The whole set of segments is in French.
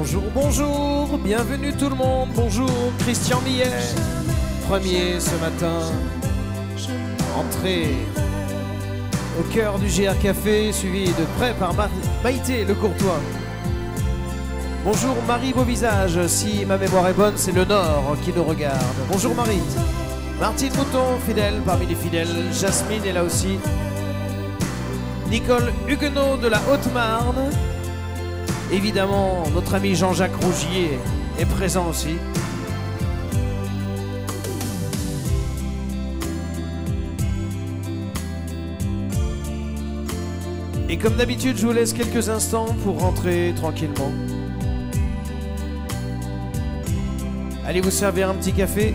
Bonjour, bonjour, bienvenue tout le monde. Bonjour, Christian Millet. Premier ce matin, entrée au cœur du GR Café, suivi de près par Maïté Le Courtois. Bonjour Marie Beauvisage, si ma mémoire est bonne, c'est le Nord qui nous regarde. Bonjour Marie. Martine Mouton, fidèle parmi les fidèles. Jasmine est là aussi. Nicole Huguenot de la Haute-Marne. Évidemment, notre ami Jean-Jacques Rougier est présent aussi. Et comme d'habitude, je vous laisse quelques instants pour rentrer tranquillement. Allez vous servir un petit café.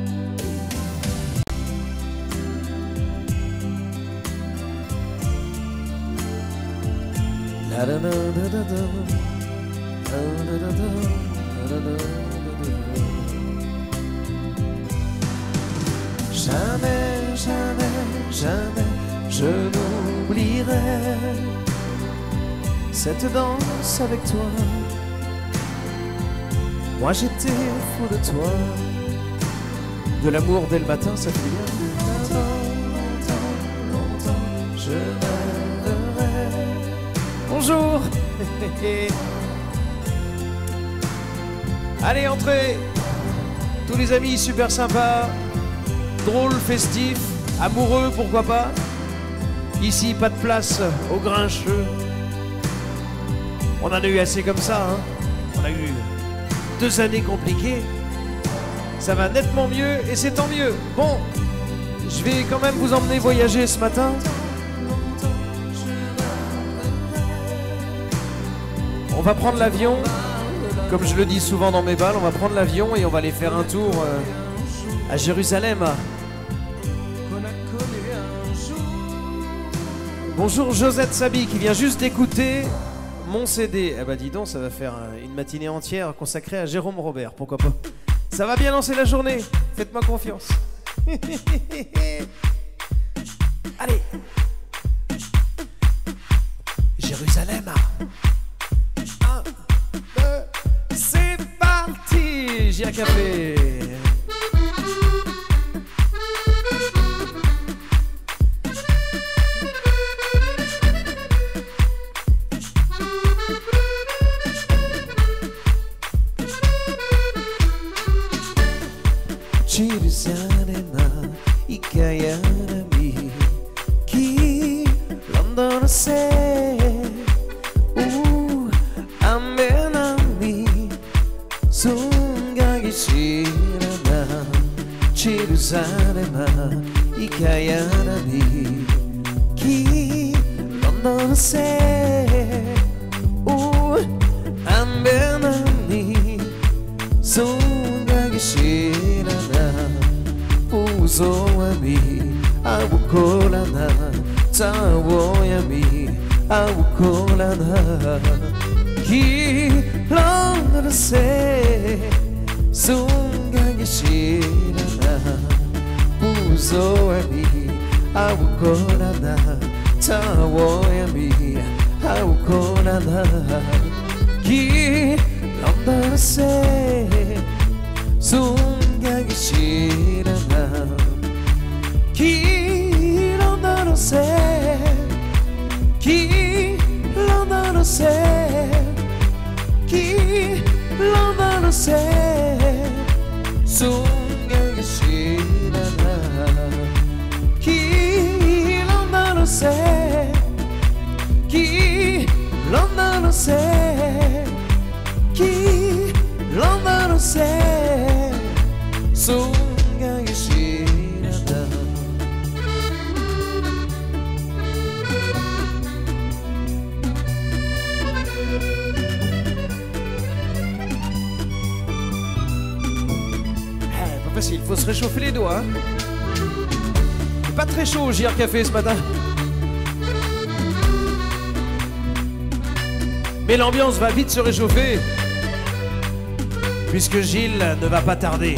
Jamais, jamais, jamais je n'oublierai cette danse avec toi. Moi j'étais fou de toi. De l'amour dès le matin, ça fait bien. Longtemps, longtemps, je rêverai. Bonjour. Allez, entrez. Tous les amis super sympas, drôles, festifs, amoureux, pourquoi pas. Ici, pas de place aux grincheux. On en a eu assez comme ça, hein. On a eu 2 années compliquées. Ça va nettement mieux et c'est tant mieux. Bon, je vais quand même vous emmener voyager ce matin. On va prendre l'avion, comme je le dis souvent dans mes balles, on va prendre l'avion et on va aller faire un tour à Jérusalem. Bonjour Josette Sabi qui vient juste d'écouter mon CD. Eh ben dis donc, ça va faire une matinée entière consacrée à Jérôme Robert, pourquoi pas. Ça va bien lancer la journée, faites-moi confiance. Allez. Jérusalem. 1, 2, c'est parti. GR Café. Jerusalem, ikayarami, ki London se, amenami, sungagishirana. Jerusalem, ikayarami, ki London se, amenami, sungagishirana. Uzoami, awukolana, tawoyami, awukolana. Ki London se, sungagishirana. Uzoami, awukolana, tawoyami, awukolana. Ki London se, sungagishirana. Ki London se, ki London se, ki London se, sungagishirana. Ki London se, ki London se, ki London se, sungagishirana. Pas facile, faut se réchauffer les doigts, hein. Pas très chaud au GR Café ce matin. Mais l'ambiance va vite se réchauffer, puisque Gilles ne va pas tarder.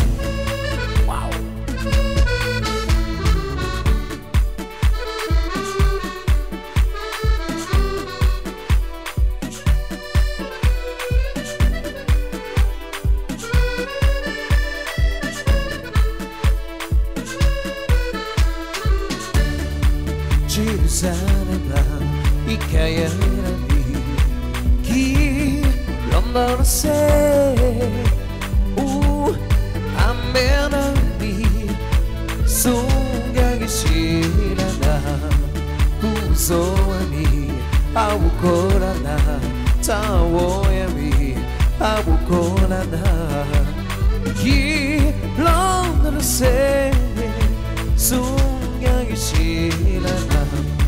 London say amenami sunga gishilana uzoami awukolana tawoyami awukolana ki London say sunga gishilana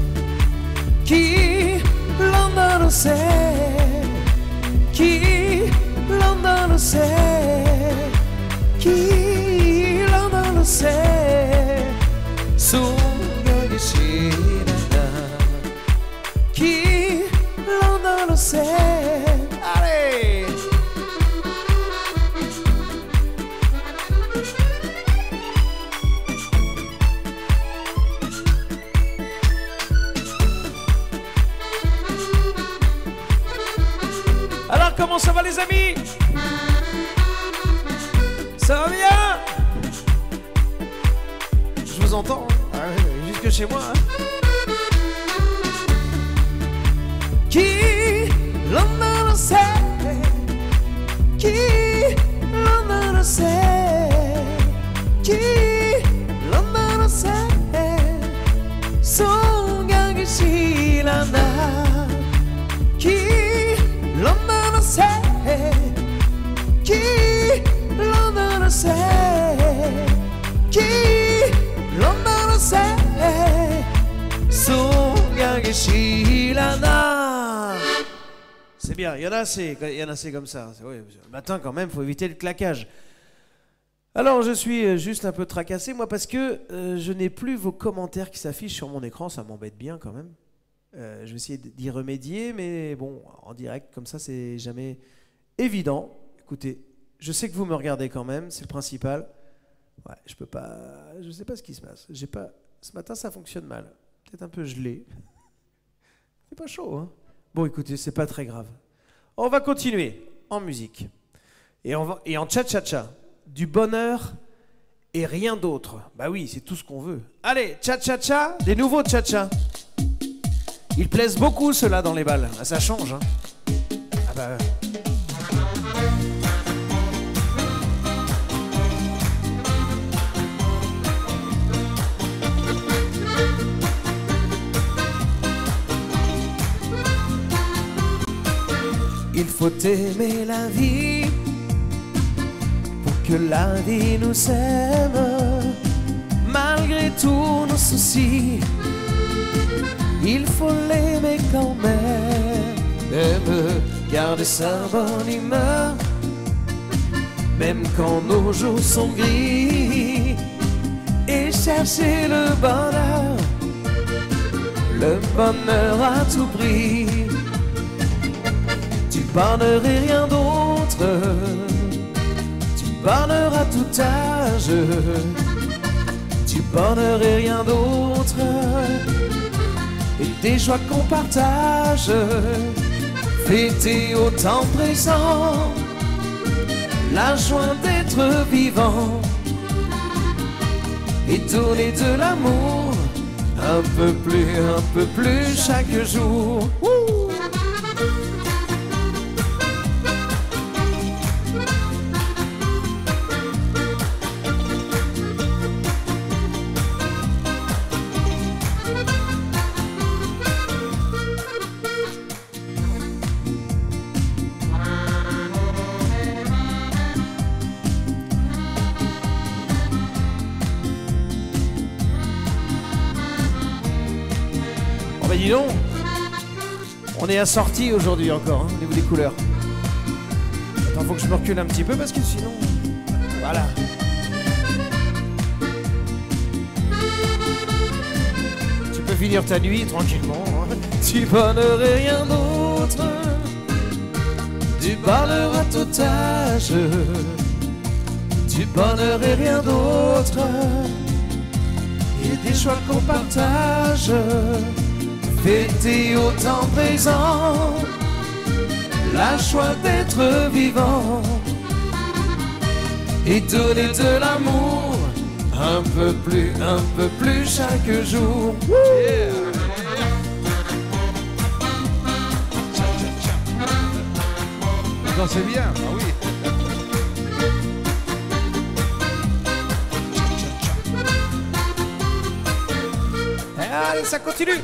ki London say ki London say ki London say sunga gishilana ki London say allez. Alors comment ça va les amis? Ça va bien? Je vous entends, hein? Jusque chez moi. Hein? Qui London sait? Qui London sait? Qui London sait? Son gang silana. Qui London sait? Qui London sait? Qui London sait? Son gang silana. C'est bien, il y en a assez comme ça. Oui, le matin quand même, il faut éviter le claquage. Alors je suis juste un peu tracassé moi parce que je n'ai plus vos commentaires qui s'affichent sur mon écran, ça m'embête bien quand même. Je vais essayer d'y remédier, mais bon, en direct comme ça c'est jamais évident. Écoutez, je sais que vous me regardez quand même, c'est le principal. Ouais, je peux pas, je sais pas ce qui se passe. Ce matin ça fonctionne mal, peut-être un peu gelé. C'est pas chaud, hein. Bon, écoutez, c'est pas très grave. On va continuer en musique. Et en cha-cha-cha. Du bonheur et rien d'autre. Bah oui, c'est tout ce qu'on veut. Allez, cha-cha-cha, des nouveaux cha-cha. Ils plaisent beaucoup, ceux-là, dans les balles. Ah, ça change, hein. Ah bah... Il faut aimer la vie pour que la vie nous aime. Malgré tous nos soucis, il faut l'aimer quand même. Garder sa bonne humeur, même quand nos jours sont gris. Et chercher le bonheur à tout prix. Du bonheur et rien d'autre, du bonheur à tout âge, du bonheur et rien d'autre, et des joies qu'on partage, fêter au temps présent, la joie d'être vivant, et donner de l'amour, un peu plus chaque jour. Dis donc, on est assorti aujourd'hui encore, hein, au niveau des couleurs. Attends, faut que je me recule un petit peu parce que sinon... Voilà. Tu peux finir ta nuit tranquillement. Hein. Du bonheur et rien d'autre, du bonheur à tout âge, du bonheur et rien d'autre, et des choix qu'on partage. Fêter au temps présent, la joie d'être vivant, et donner de l'amour, un peu plus chaque jour. Yeah. Non, c'est bien, ah oui. Allez, ça continue.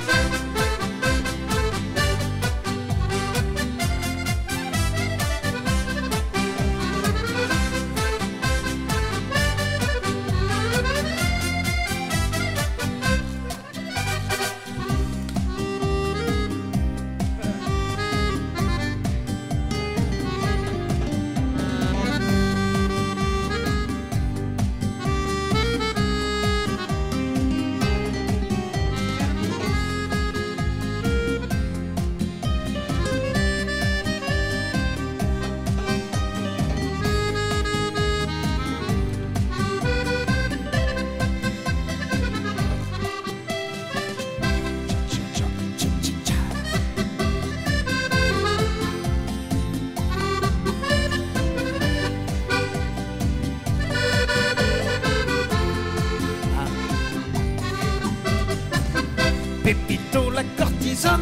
Pépito la courtisane.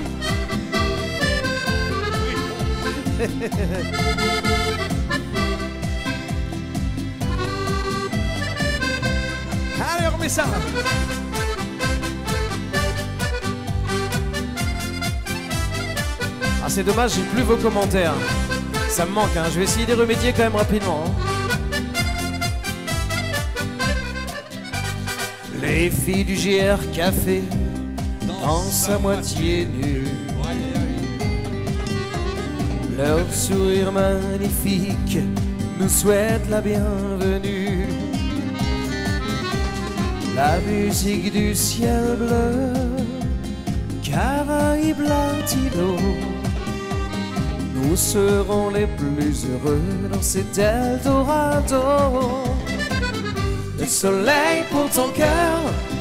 Allez, on remet ça. Ah, c'est dommage, j'ai plus vos commentaires. Ça me manque, hein. Je vais essayer d'y remédier quand même rapidement. Hein. Les filles du GR Café dansent à moitié nues. Leur sourire magnifique nous souhaite la bienvenue. La musique du ciel bleu, Caraïbes Latino. Nous serons les plus heureux dans cet Eldorado. Le soleil pour ton cœur,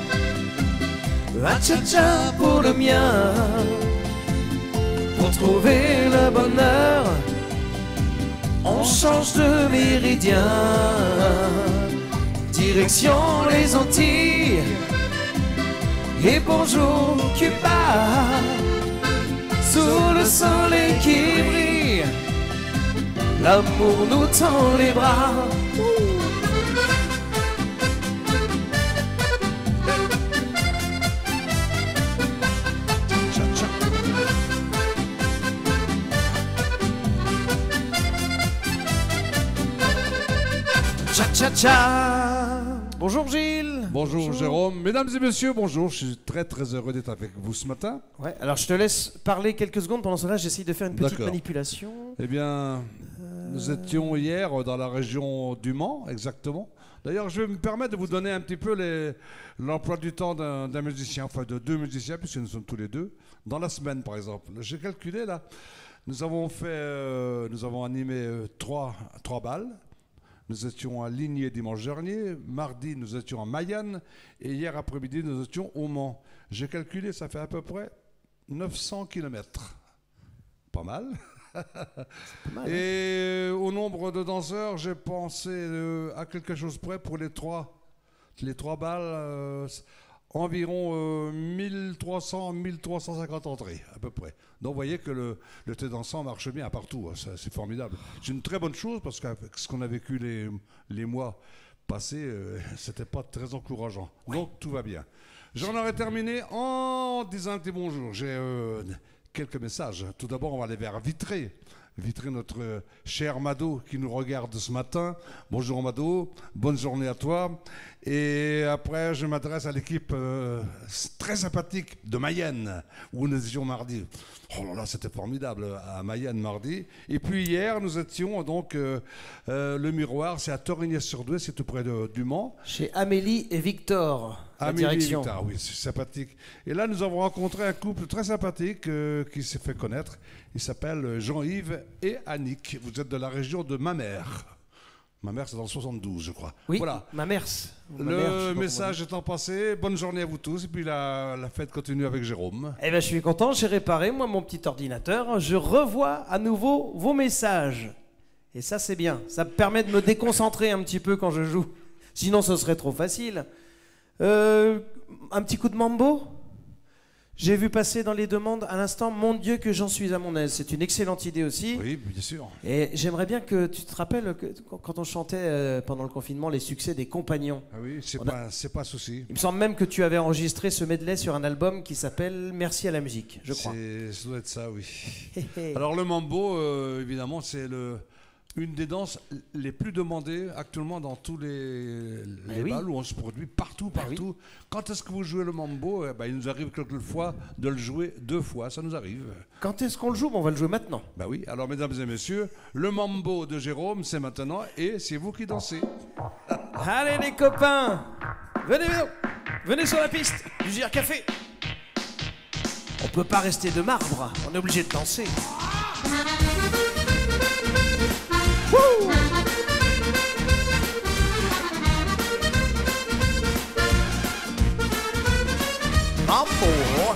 la cha-cha pour le mien. Pour trouver le bonheur, on change de méridien. Direction les Antilles, et bonjour Cuba. Sous le soleil qui brille, l'amour nous tend les bras. Cha-cha-cha. Bonjour Gilles. Bonjour Jérôme. Mesdames et messieurs, bonjour. Je suis très heureux d'être avec vous ce matin. Ouais, alors je te laisse parler quelques secondes. Pendant cela, j'essaye de faire une petite manipulation. Eh bien, nous étions hier dans la région du Mans, exactement. D'ailleurs, je vais me permettre de vous donner un petit peu l'emploi du temps d'un musicien, enfin de deux musiciens, puisque nous sommes tous les deux, dans la semaine par exemple. J'ai calculé là, nous avons animé trois balles. Nous étions à Ligné dimanche dernier, mardi nous étions à Mayenne et hier après-midi nous étions au Mans. J'ai calculé, ça fait à peu près 900 km. Pas mal. Et au nombre de danseurs, j'ai pensé à quelque chose près pour les trois balles, environ 1300-1350 entrées à peu près. Donc vous voyez que le thé dansant marche bien partout, hein, c'est formidable. C'est une très bonne chose parce qu'avec ce qu'on a vécu les mois passés, c'était pas très encourageant. Ouais. Donc tout va bien. J'en aurais terminé en disant un petit bonjour. J'ai quelques messages. Tout d'abord, on va aller vers Vitré. Vitré, notre cher Mado qui nous regarde ce matin. Bonjour Mado, bonne journée à toi. Et après, je m'adresse à l'équipe très sympathique de Mayenne, où nous étions mardi. Oh là là, c'était formidable à Mayenne mardi. Et puis hier, nous étions donc le Miroir, c'est à Torigny-sur-Douai, c'est tout près du Mans. Chez Amélie et Victor. Amélie et Victor, oui, c'est sympathique. Et là, nous avons rencontré un couple très sympathique qui s'est fait connaître. Il s'appelle Jean-Yves et Annick. Vous êtes de la région de Mamers. Mamers, c'est dans le 72, je crois. Oui, voilà. Mamers. Le message étant passé, bonne journée à vous tous. Et puis la fête continue avec Jérôme. Eh bien, je suis content, j'ai réparé, moi, mon petit ordinateur. Je revois à nouveau vos messages. Et ça, c'est bien. Ça me permet de me déconcentrer un petit peu quand je joue. Sinon, ce serait trop facile. Un petit coup de mambo ? J'ai vu passer dans les demandes à l'instant Mon Dieu que j'en suis à mon aise. C'est une excellente idée aussi. Oui, bien sûr. Et j'aimerais bien que tu te rappelles que quand on chantait pendant le confinement les succès des Compagnons. Ah oui, c'est pas un souci. Il me semble même que tu avais enregistré ce medley sur un album qui s'appelle Merci à la musique, je crois. Ça doit être ça, oui. Alors le mambo, évidemment, c'est une des danses les plus demandées actuellement dans tous les balles où on se produit partout. Oui. Quand est-ce que vous jouez le mambo? Il nous arrive quelquefois de le jouer 2 fois, ça nous arrive. Quand est-ce qu'on le joue? On va le jouer maintenant. Bah oui, alors mesdames et messieurs, le mambo de Jérôme, c'est maintenant et c'est vous qui dansez. Allez les copains, venez sur la piste du Gire Café. On peut pas rester de marbre, on est obligé de danser. Wouh! Mambo.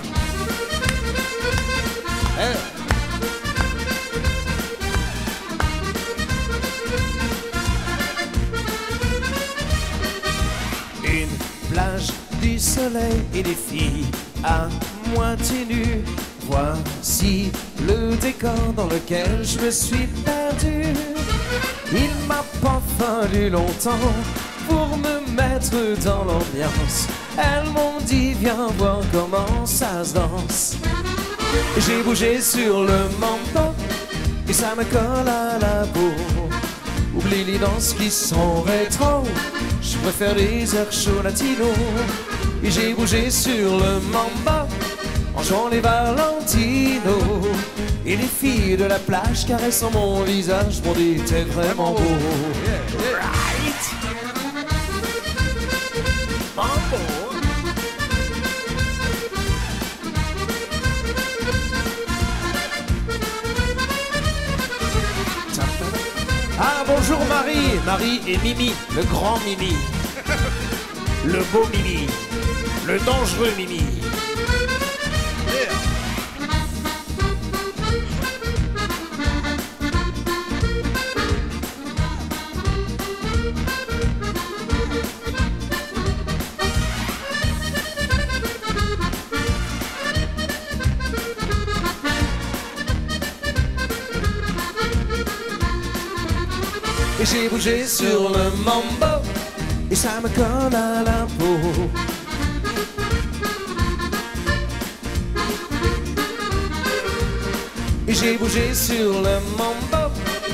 Une plage du soleil et des filles à moitié nues. Voici le décor dans lequel je me suis perdu. Il m'a pas fallu longtemps pour me mettre dans l'ambiance. Elles m'ont dit viens voir comment ça se danse. J'ai bougé sur le mambo et ça me colle à la peau. Oublie les danses qui sont rétro, je préfère les airs chauds latinos. Et j'ai bougé sur le mambo en jouant les Valentino. Et les filles de la plage caressant mon visage m'ont dit t'es vraiment beau. Right. Mambo. Ah bonjour Marie et Mimi, le grand Mimi, le beau Mimi, le dangereux Mimi. Et j'ai bougé sur le mambo et ça me colle à la peau. Et j'ai bougé sur le mambo.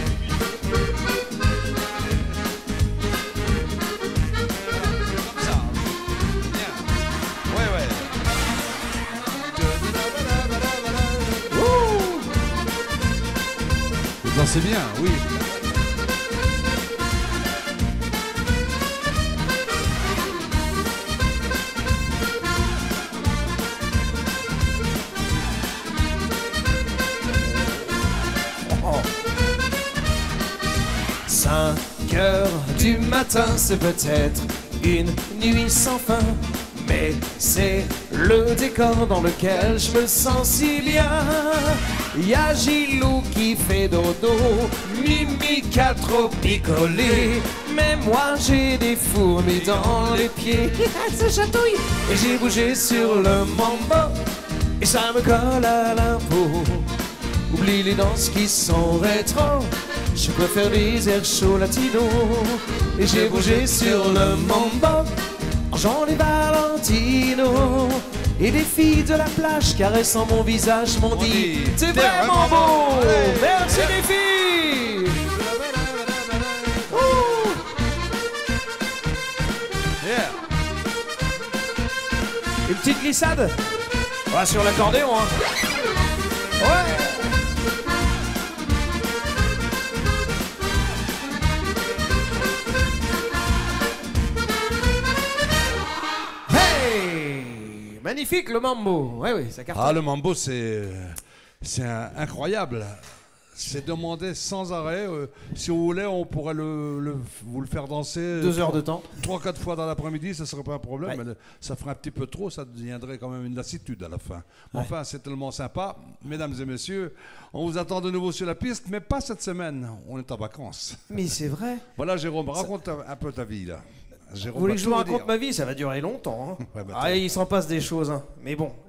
Comme ça. Bien. Ouais. Vous dansez bien, oui. Du matin, c'est peut-être une nuit sans fin, mais c'est le décor dans lequel je me sens si bien. Y'a Gilou qui fait dodo, Mimi qui a trop picolé, mais moi j'ai des fourmis dans les pieds. Ça chatouille. Et j'ai bougé sur le mambo et ça me colle à la peau. Oublie les danses qui sont rétro, je préfère les airs chauds latinos. Et j'ai bougé sur le mambo en jouant les Valentino. Et les filles de la plage caressant mon visage m'ont dit t'es vraiment beau. Merci les filles. Une petite glissade. Ouais, sur l'accordéon hein. Ouais. Magnifique le mambo, oui, ça cartonne. Ah, le mambo, c'est incroyable. C'est demandé sans arrêt. Si vous voulez, on pourrait vous le faire danser 2 heures de temps. 3-4 fois dans l'après-midi, ça serait pas un problème. Ouais. Mais ça ferait un petit peu trop, ça deviendrait quand même une lassitude à la fin. Ouais. Enfin, c'est tellement sympa. Mesdames et messieurs, on vous attend de nouveau sur la piste, mais pas cette semaine. On est en vacances. Mais c'est vrai. Voilà, Jérôme, raconte un peu ta vie, là. Jérôme, vous voulez que je vous raconte ma vie? Ça va durer longtemps. Hein. Ouais, il s'en passe des choses. Hein. Mais bon,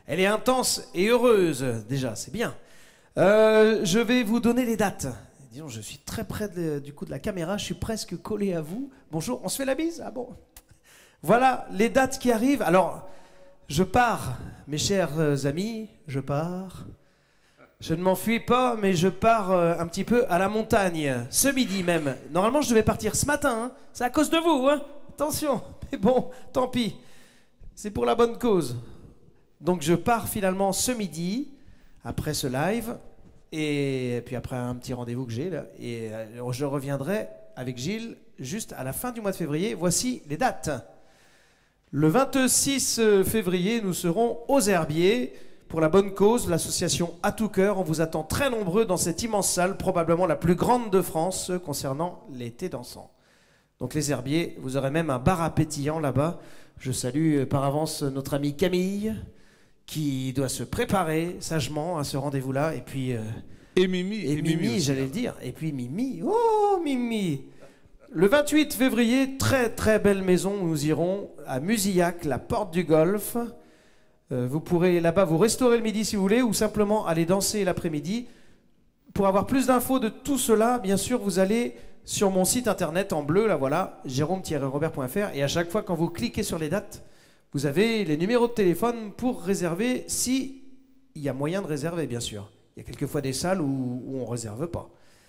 Elle est intense et heureuse, déjà, c'est bien. Je vais vous donner les dates. Disons, je suis très près du coup de la caméra, je suis presque collé à vous. Bonjour, on se fait la bise? Ah bon? Voilà les dates qui arrivent. Alors, je pars, mes chers amis, je pars. Je ne m'enfuis pas, mais je pars un petit peu à la montagne, ce midi même. Normalement, je devais partir ce matin, hein. C'est à cause de vous, hein. Attention, mais bon, tant pis. C'est pour la bonne cause. Donc je pars finalement ce midi, après ce live, et puis après un petit rendez-vous que j'ai là, et je reviendrai avec Gilles juste à la fin du mois de février. Voici les dates. Le 26 février, nous serons aux Herbiers pour la bonne cause, l'association À Tout Cœur. On vous attend très nombreux dans cette immense salle, probablement la plus grande de France concernant l'été dansant. Donc les Herbiers, vous aurez même un bar à pétillant là-bas. Je salue par avance notre amie Camille, qui doit se préparer sagement à ce rendez-vous-là. Et puis... et Mimi j'allais le dire. Et puis Mimi, oh Mimi. Le 28 février, très très belle maison, nous irons à Musillac, la porte du Golfe. Vous pourrez là-bas vous restaurer le midi si vous voulez, ou simplement aller danser l'après-midi. Pour avoir plus d'infos de tout cela, bien sûr, vous allez sur mon site internet en bleu, là voilà, jérôme-robert.fr, et à chaque fois quand vous cliquez sur les dates, vous avez les numéros de téléphone pour réserver, si il y a moyen de réserver, bien sûr. Il y a quelquefois des salles où on ne réserve pas.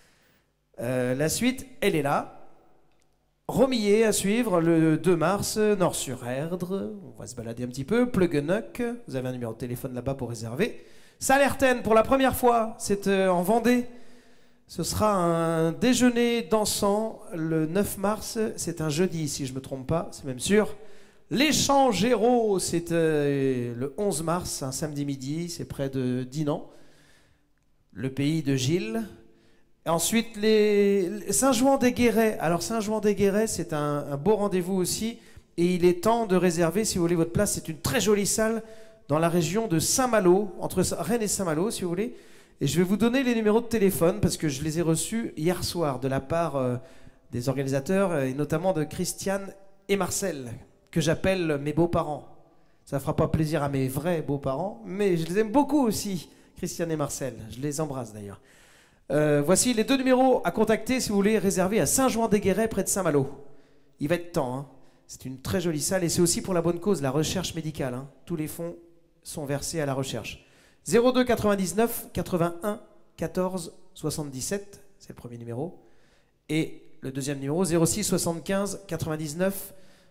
La suite, elle est là. Romillet à suivre le 2 mars, Nord-sur-Erdre, on va se balader un petit peu, Pleuguenec, vous avez un numéro de téléphone là-bas pour réserver. Salertaine, pour la première fois, c'est en Vendée. Ce sera un déjeuner dansant le 9 mars, c'est un jeudi si je ne me trompe pas, c'est même sûr. Les Champs Géraud, c'est le 11 mars, un samedi midi, c'est près de Dinan, le pays de Gilles. Et ensuite, les Saint-Jouan-des-Guérets. Alors Saint-Jouan-des-Guérets, c'est un beau rendez-vous aussi, et il est temps de réserver si vous voulez votre place. C'est une très jolie salle dans la région de Saint-Malo, entre Rennes et Saint-Malo si vous voulez. Et je vais vous donner les numéros de téléphone parce que je les ai reçus hier soir de la part des organisateurs et notamment de Christiane et Marcel, que j'appelle mes beaux-parents. Ça ne fera pas plaisir à mes vrais beaux-parents, mais je les aime beaucoup aussi, Christiane et Marcel. Je les embrasse d'ailleurs. Voici les deux numéros à contacter si vous voulez réserver à Saint-Jouan-des-Guérets près de Saint-Malo. Il va être temps, hein. C'est une très jolie salle et c'est aussi pour la bonne cause, la recherche médicale, hein. Tous les fonds sont versés à la recherche. 02 99 81 14 77, c'est le premier numéro. Et le deuxième numéro, 06 75 99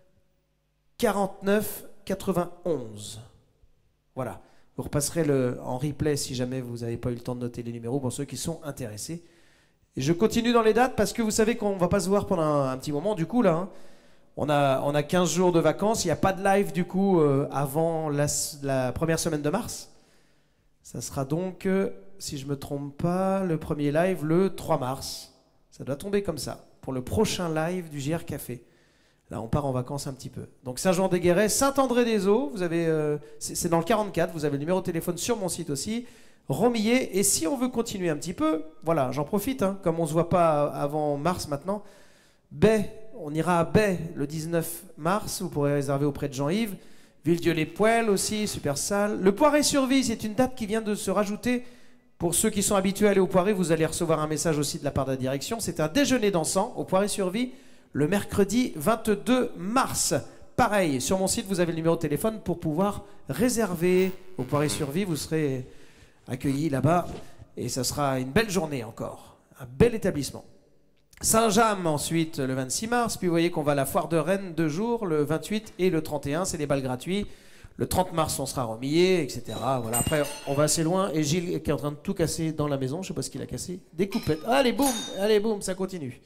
49 91. Voilà. Vous repasserez en replay si jamais vous n'avez pas eu le temps de noter les numéros pour ceux qui sont intéressés. Et je continue dans les dates parce que vous savez qu'on ne va pas se voir pendant un petit moment du coup là. Hein. On a 15 jours de vacances, il n'y a pas de live du coup avant la première semaine de mars. Ça sera donc, si je ne me trompe pas, le premier live le 3 mars. Ça doit tomber comme ça, pour le prochain live du JR Café. Là, on part en vacances un petit peu. Donc Saint-Jean-des-Guérets, Saint-André-des-Eaux, vous avez, c'est dans le 44, vous avez le numéro de téléphone sur mon site aussi. Romillet, et si on veut continuer un petit peu, voilà, j'en profite, hein, comme on ne se voit pas avant mars maintenant, Baie, on ira à Baie le 19 mars, vous pourrez réserver auprès de Jean-Yves. Villedieu-les-Poêles aussi, super salle. Le Poiré-sur-Vie, c'est une date qui vient de se rajouter. Pour ceux qui sont habitués à aller au Poiré, vous allez recevoir un message aussi de la part de la direction. C'est un déjeuner dansant au Poiré-sur-Vie le mercredi 22 mars. Pareil, sur mon site, vous avez le numéro de téléphone pour pouvoir réserver au Poiré-sur-Vie. Vous serez accueillis là-bas et ça sera une belle journée encore. Un bel établissement. Saint-James ensuite le 26 mars, puis vous voyez qu'on va à la foire de Rennes 2 jours, le 28 et le 31, c'est les balles gratuits. Le 30 mars on sera à Romillet, etc. Voilà, après on va assez loin et Gilles qui est en train de tout casser dans la maison, je sais pas ce qu'il a cassé. Des coupettes, allez boum, ça continue.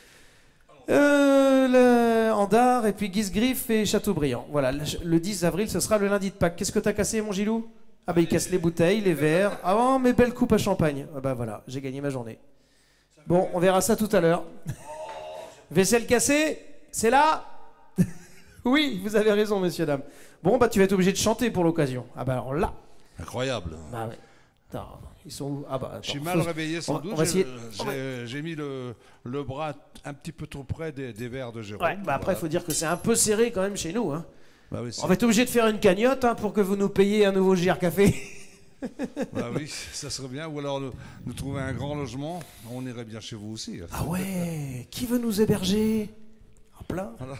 Andar et puis Guise-Griffe et Châteaubriand. Voilà, le 10 avril ce sera le lundi de Pâques. Qu'est-ce que t'as cassé mon Gilou? Ah bah il casse les bouteilles, les verres. Ah oh, mes belles coupes à champagne. Ah bah voilà, j'ai gagné ma journée. Bon, on verra ça tout à l'heure. Vaisselle cassée, c'est là. Oui, vous avez raison, messieurs, dames. Bon, bah tu vas être obligé de chanter pour l'occasion. Ah bah alors là. Incroyable. Bah ouais. Attends, ils sont où? Ah bah attends. Je suis mal réveillé sans doute. Essayer... J'ai mis le bras un petit peu trop près des verres de Jérôme. Ouais, bah après, il faut dire que c'est un peu serré quand même chez nous. Hein. Bah oui, On va être obligé de faire une cagnotte hein, pour que vous nous payiez un nouveau GR Café. bah oui, ça serait bien. Ou alors nous trouver un grand logement, on irait bien chez vous aussi. Ah ouais, qui veut nous héberger? En plein. Voilà.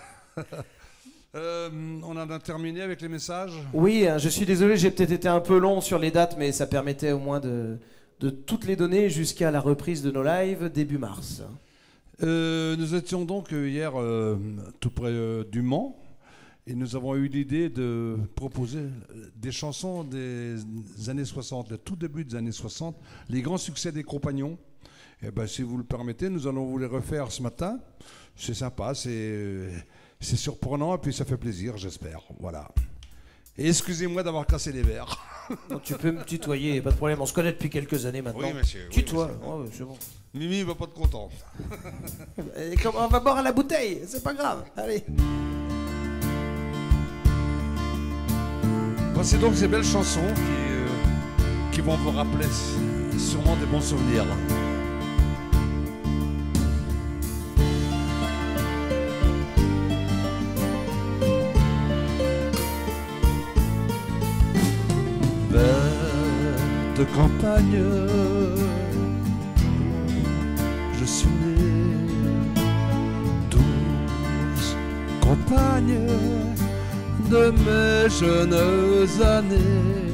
On en a terminé avec les messages. Oui, hein, je suis désolé, j'ai peut-être été un peu long sur les dates, mais ça permettait au moins de toutes les donner jusqu'à la reprise de nos lives début mars. Nous étions donc hier tout près du Mans et nous avons eu l'idée de proposer des chansons des années 60, le tout début des années 60, les grands succès des Compagnons. Et ben, si vous le permettez, nous allons vous les refaire ce matin. C'est sympa, c'est surprenant et puis ça fait plaisir, j'espère. Voilà. Et excusez-moi d'avoir cassé les verres. Non, tu peux me tutoyer, pas de problème, on se connaît depuis quelques années maintenant. Oui, monsieur. Tutoie, Oui, oh, c'est bon. Mimi va pas être content. Et on va boire à la bouteille, c'est pas grave, allez. Voici donc ces belles chansons qui vont vous rappeler sûrement des bons souvenirs. De campagne, je suis né, 12 campagnes de mes jeunes années.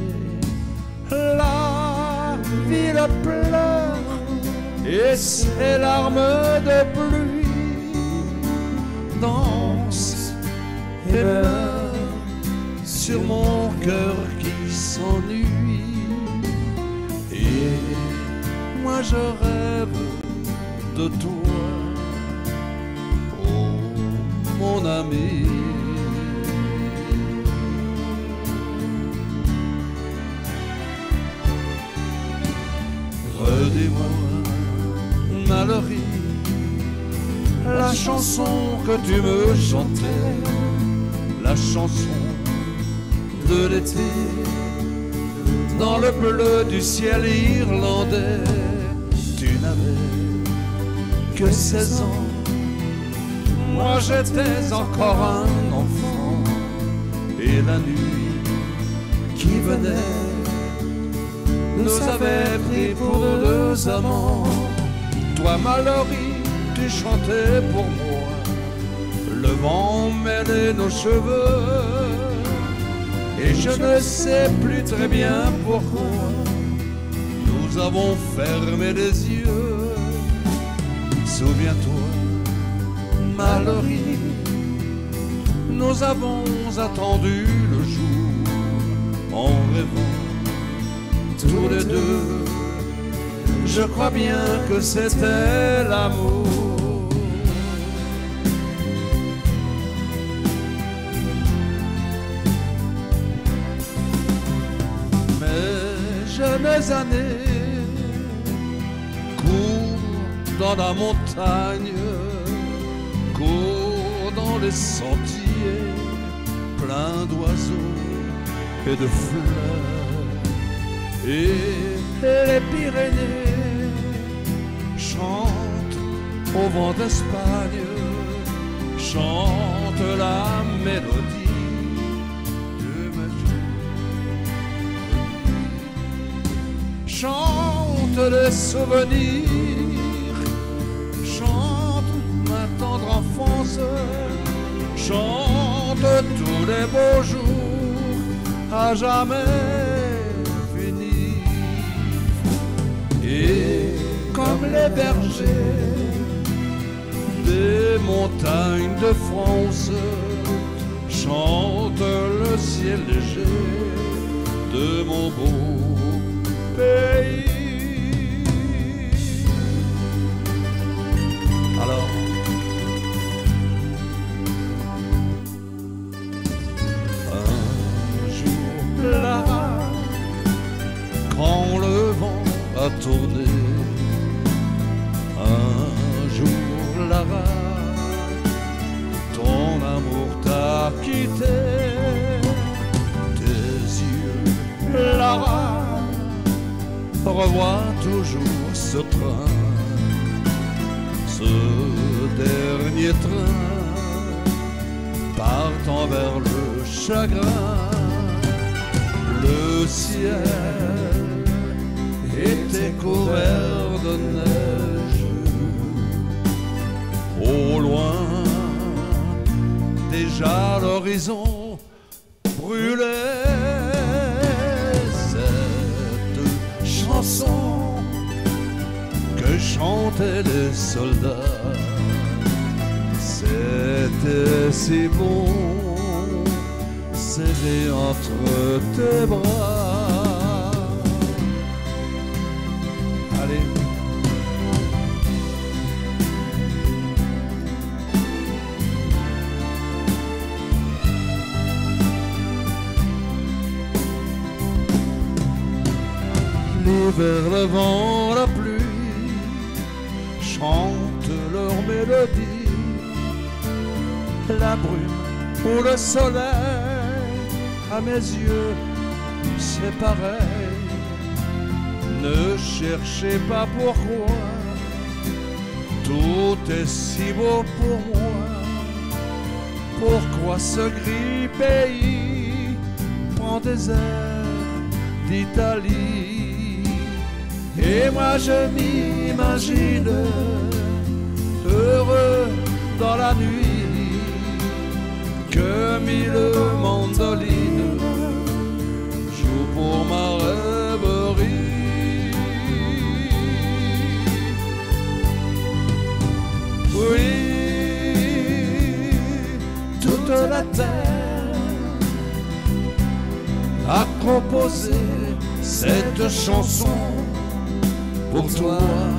La ville pleure et ses larmes de pluie dansent et meurent sur mon cœur qui s'ennuie. Et moi je rêve de toi, oh mon ami. Redis-moi, Mallory, la chanson que tu me chantais, la chanson de l'été, dans le bleu du ciel irlandais. Tu n'avais que 16 ans, moi j'étais encore un enfant, et la nuit qui venait nous avait pris pour deux amants. Toi Mallory, tu chantais pour moi, le vent mêlait nos cheveux, et je ne sais plus très bien pourquoi nous avons fermé les yeux. Souviens-toi, Mallory, nous avons attendu le jour en rêvant tous les deux. Je crois bien que c'était l'amour. Jeunes années courent dans la montagne, courent dans les sentiers pleins d'oiseaux et de fleurs, et les Pyrénées chantent au vent d'Espagne, chantent la mélodie. Chante les souvenirs, chante ma tendre enfance, chante tous les beaux jours à jamais finis. Et comme les bergers des montagnes de France, chante le ciel léger de mon beau pays. Alors, un jour là, quand le vent a tourné, un jour là, ton amour t'a quitté, tes yeux Lara revois toujours ce train, ce dernier train partant vers le chagrin. Le ciel était couvert de neige. Au loin, déjà l'horizon brûlait. Cette chanson que chantaient les soldats, c'était si bon, serré entre tes bras. Allez. L'hiver, le vent, la pluie chantent leur mélodie. La brume ou le soleil, à mes yeux, c'est pareil. Ne cherchez pas pourquoi, tout est si beau pour moi. Pourquoi ce gris pays prend des airs d'Italie? Et moi je m'imagine heureux dans la nuit, que mille mandolines jouent pour ma rêverie. Oui, toute la terre a composé cette chanson pour toi.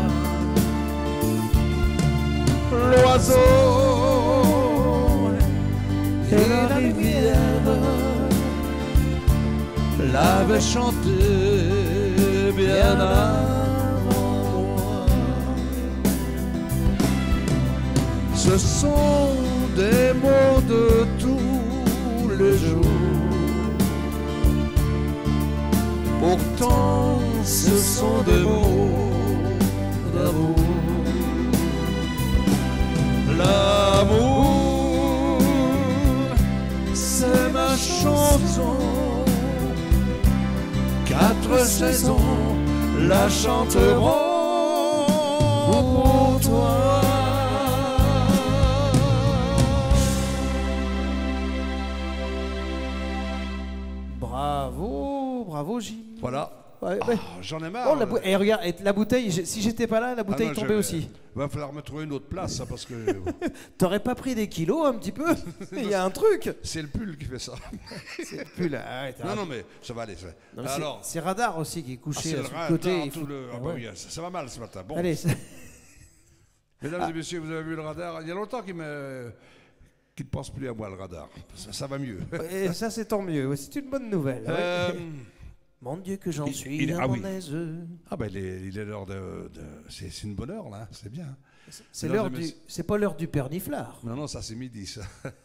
L'oiseau et la rivière l'avaient chanté bien avant moi. Ce sont des mots de tous les jours, pourtant ce sont des mots d'amour. L'amour, c'est ma chanson. 4 saisons la chanteront pour toi. Bravo, bravo Gilles. Voilà. Ouais, ouais. J'en ai marre. Oh, et regarde, et la bouteille, si j'étais pas là, la bouteille non, tombait aussi. Va falloir me trouver une autre place, ça, parce que... T'aurais pas pris des kilos un petit peu? Il y a un truc. C'est le pull qui fait ça. C'est le pull. Ah, non, mais ça va aller. Ça va. Non, alors, c'est Radar aussi qui est couché c'est sur le côté. Il faut... oui, ça va mal ce matin. Bon. Allez. Mesdames et messieurs, vous avez vu le radar? Il y a longtemps qu'il ne pense plus à moi, le radar. Ça va mieux. Et ça, c'est tant mieux. C'est une bonne nouvelle. Ouais. Mon Dieu que j'en suis à mon aise. Ah ben il est l'heure c'est une bonne heure là, c'est bien. C'est l'heure c'est pas l'heure du perniflard. Non, ça c'est midi ça.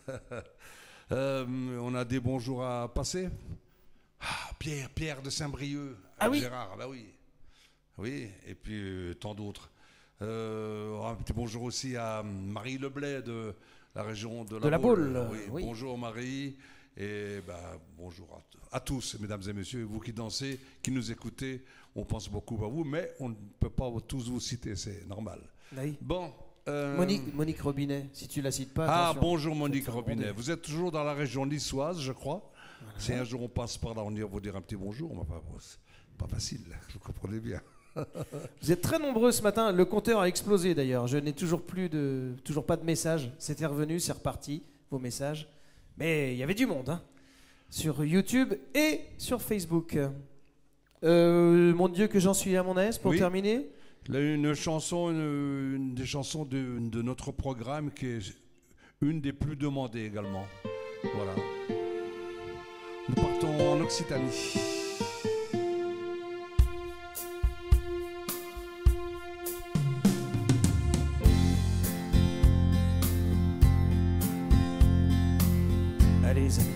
On a des bonjours à passer. Ah, Pierre de Saint-Brieuc, oui. Gérard, bah oui. Oui, et puis tant d'autres. Un petit bonjour aussi à Marie Leblay de la région de la Baule. Oui. Bonjour Marie. Et bonjour à tous, mesdames et messieurs, vous qui dansez, qui nous écoutez, on pense beaucoup à vous, mais on ne peut pas tous vous citer, c'est normal. Oui. Bon. Monique Robinet, si tu la cites pas. Ah, bonjour Monique Robinet. Vous êtes toujours dans la région niçoise, je crois. Voilà. Si un jour on passe par là, on ira vous dire un petit bonjour, c'est pas facile, vous comprenez bien. Vous êtes très nombreux ce matin, le compteur a explosé d'ailleurs, je n'ai toujours pas de messages, c'était revenu, c'est reparti, vos messages. Mais il y avait du monde, hein, sur YouTube et sur Facebook. Mon Dieu que j'en suis à mon aise, pour terminer. Une chanson, une des chansons de notre programme qui est une des plus demandées également. Voilà. Nous partons en Occitanie. Les amis.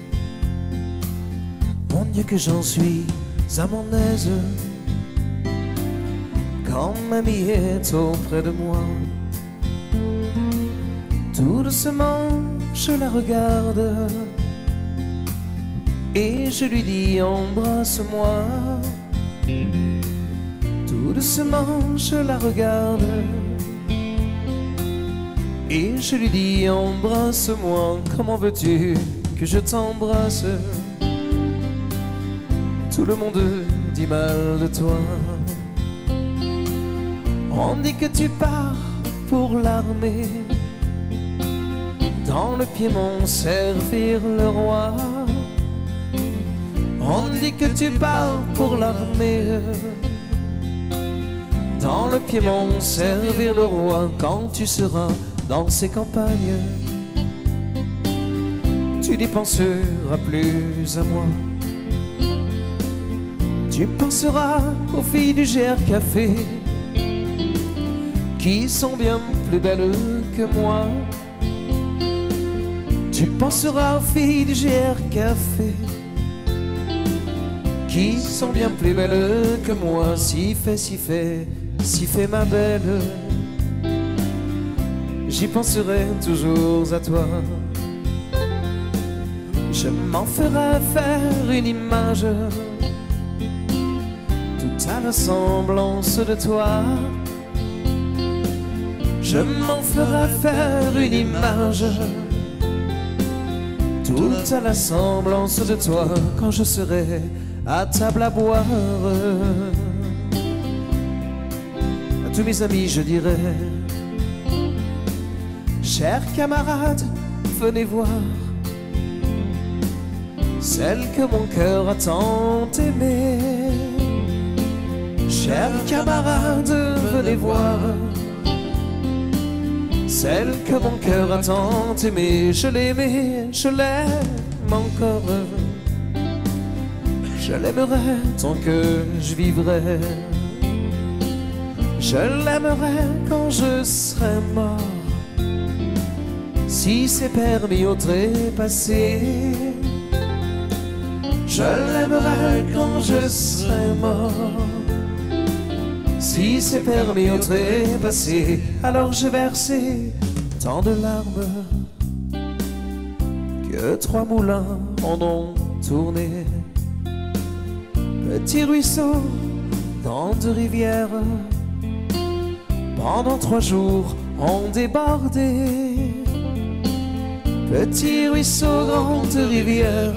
Mon Dieu que j'en suis à mon aise quand mamie est auprès de moi. Tout doucement je la regarde et je lui dis embrasse-moi. Tout doucement je la regarde et je lui dis embrasse-moi. Comment veux-tu que je t'embrasse? Tout le monde dit mal de toi. On dit que tu pars pour l'armée, dans le Piémont servir le roi. On dit que tu pars pour l'armée, dans le Piémont servir le roi. Quand tu seras dans ces campagnes, tu n'y penseras plus à moi. Tu penseras aux filles du GR Café, qui sont bien plus belles que moi. Tu penseras aux filles du GR Café, qui sont bien plus belles que moi. Si fait ma belle, j'y penserai toujours à toi. Je m'en ferai faire une image, toute à la semblance de toi. Je m'en ferai faire une image, toute à la semblance de toi. Quand je serai à table à boire, à tous mes amis je dirai: chers camarades, venez voir celle que mon cœur a tant aimée. Chers camarades, venez voir celle que mon cœur a tant aimée. Je l'aimais, je l'aime encore, je l'aimerai tant que je vivrai. Je l'aimerai quand je serai mort, si c'est permis au trépassé. Je l'aimerai quand je serai mort, si c'est permis au trépassé. Alors j'ai versé tant de larmes que 3 moulins en ont tourné. Petit ruisseau dans 2 rivières, pendant 3 jours ont débordé. Petit ruisseau, grande rivière,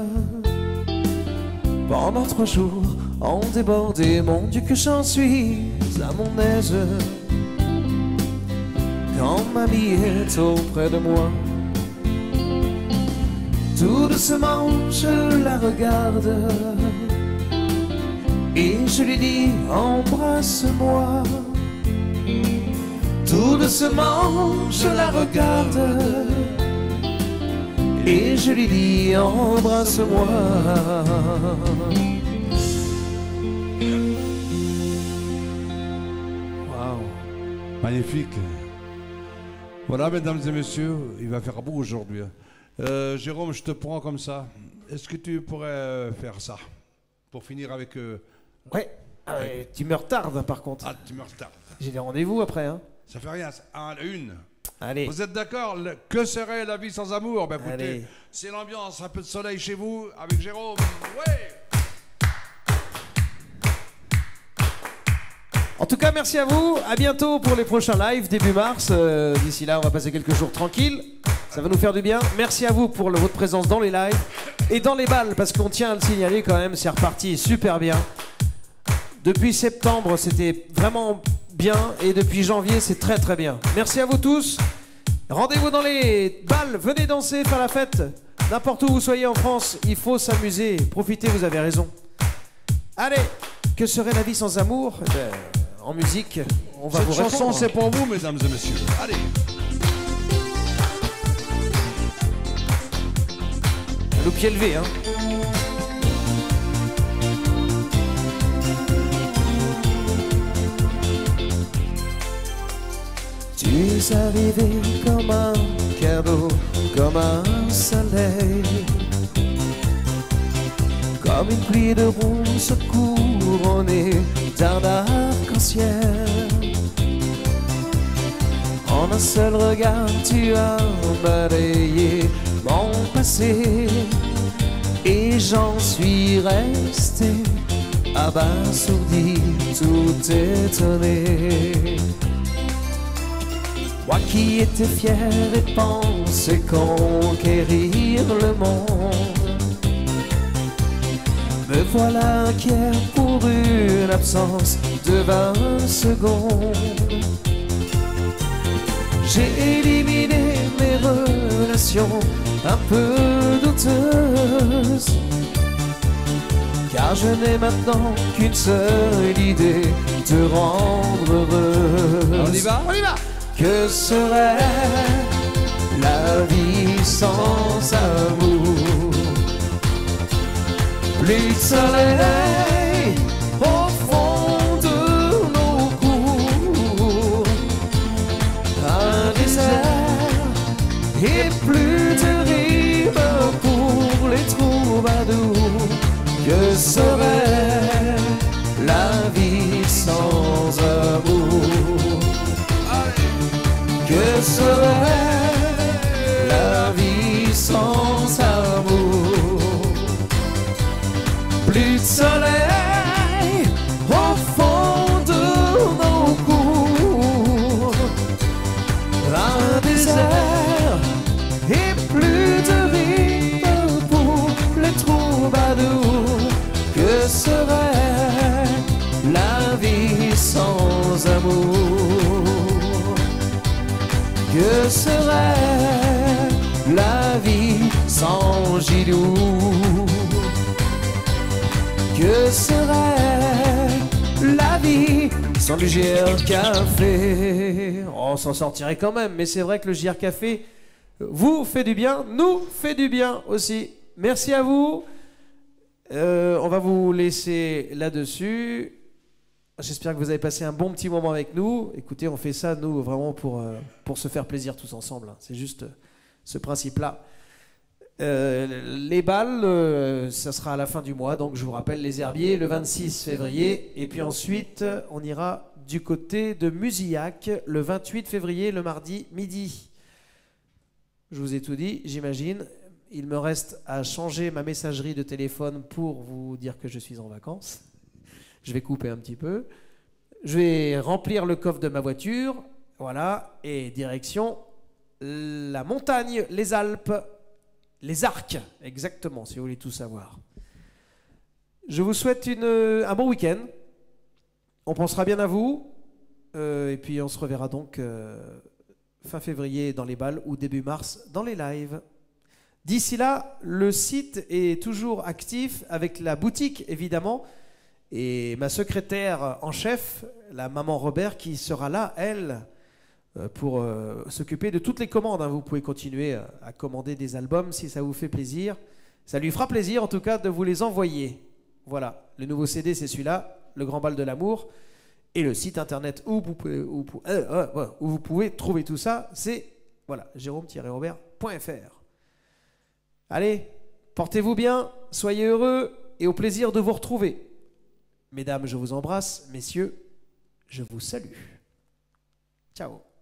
pendant 3 jours ont débordé. Mon Dieu que j'en suis à mon aise quand mamie est auprès de moi. Tout doucement je la regarde et je lui dis embrasse-moi. Tout doucement je la regarde et je lui dis embrasse-moi. Magnifique. Voilà, mesdames et messieurs, il va faire beau aujourd'hui. Jérôme, je te prends comme ça. Est-ce que tu pourrais faire ça pour finir avec... Ouais, tu me retardes par contre. Ah, tu me retardes. J'ai des rendez-vous après. Hein. Ça fait rien, une. Allez. Vous êtes d'accord? Que serait la vie sans amour? Ben écoutez, c'est l'ambiance, un peu de soleil chez vous, avec Jérôme. Ouais. En tout cas, merci à vous. À bientôt pour les prochains lives, début mars. D'ici là, on va passer quelques jours tranquilles. Ça va nous faire du bien. Merci à vous pour votre présence dans les lives et dans les balles, parce qu'on tient à le signaler quand même, c'est reparti super bien. Depuis septembre, c'était vraiment bien, et depuis janvier, c'est très très bien. Merci à vous tous. Rendez-vous dans les balles. Venez danser, faire la fête. N'importe où vous soyez en France, il faut s'amuser. Profitez, vous avez raison. Allez, que serait la vie sans amour? En musique, on va vous répondre. Cette chanson, c'est pour vous, mesdames et messieurs. Allez. Le pied levé, hein. Tu es arrivé comme un cadeau, comme un soleil, comme une pluie de roses couronnée d'un arc-en-ciel. En un seul regard, tu as balayé mon passé et Et j'en suis resté abasourdi, tout étonné. Moi qui étais fier et pensais conquérir le monde, me voilà inquiet pour une absence de 20 secondes. J'ai éliminé mes relations un peu douteuses, car je n'ai maintenant qu'une seule idée, te rendre heureuse. On y va, on y va. Que serait la vie sans amour? Plus de soleil au fond de nos cours, un désert et plus de rimes pour les troubadours. Que serait la vie sans amour? Que serait la vie sans amour? Plus de soleil au fond de nos cours, un désert et plus de rimes pour les troubadours. Que serait la vie sans amour? Que serait la vie sans Gilou? Que serait la vie sans le JR Café? On s'en sortirait quand même, mais c'est vrai que le JR Café vous fait du bien, nous fait du bien aussi. Merci à vous. On va vous laisser là-dessus. J'espère que vous avez passé un bon petit moment avec nous. Écoutez, on fait ça, nous, vraiment pour se faire plaisir tous ensemble. C'est juste ce principe-là. Les balles, ça sera à la fin du mois. Donc, je vous rappelle, les Herbiers, le 26 février. Et puis ensuite, on ira du côté de Musillac, le 28 février, le mardi midi. Je vous ai tout dit, j'imagine. Il me reste à changer ma messagerie de téléphone pour vous dire que je suis en vacances. Je vais couper un petit peu. Je vais remplir le coffre de ma voiture. Voilà. Et direction la montagne, les Alpes, les Arcs. Exactement, si vous voulez tout savoir. Je vous souhaite un bon week-end. On pensera bien à vous. Et puis on se reverra donc fin février dans les balles ou début mars dans les lives. D'ici là, le site est toujours actif avec la boutique, évidemment. Et ma secrétaire en chef, la maman Robert, qui sera là, elle, pour s'occuper de toutes les commandes. Vous pouvez continuer à commander des albums si ça vous fait plaisir. Ça lui fera plaisir, en tout cas, de vous les envoyer. Voilà, le nouveau CD, c'est celui-là, Le Grand Bal de l'Amour. Et le site internet où vous pouvez trouver tout ça, c'est voilà, jérôme-robert.fr. Allez, portez-vous bien, soyez heureux et au plaisir de vous retrouver. Mesdames, je vous embrasse. Messieurs, je vous salue. Ciao.